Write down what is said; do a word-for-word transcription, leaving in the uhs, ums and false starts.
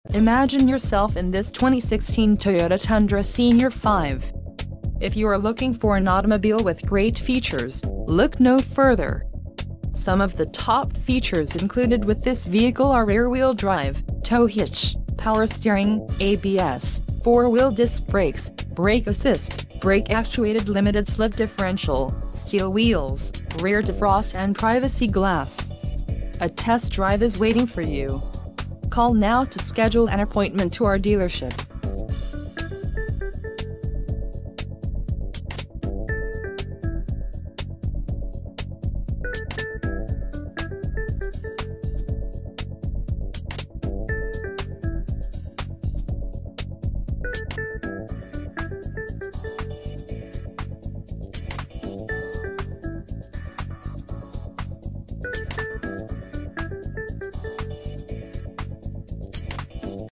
Imagine yourself in this twenty sixteen Toyota Tundra S R five. If you are looking for an automobile with great features, look no further. Some of the top features included with this vehicle are rear-wheel drive, tow hitch, power steering, A B S, four-wheel disc brakes, brake assist, brake-actuated limited-slip differential, steel wheels, rear defrost and privacy glass. A test drive is waiting for you. Call now to schedule an appointment to our dealership.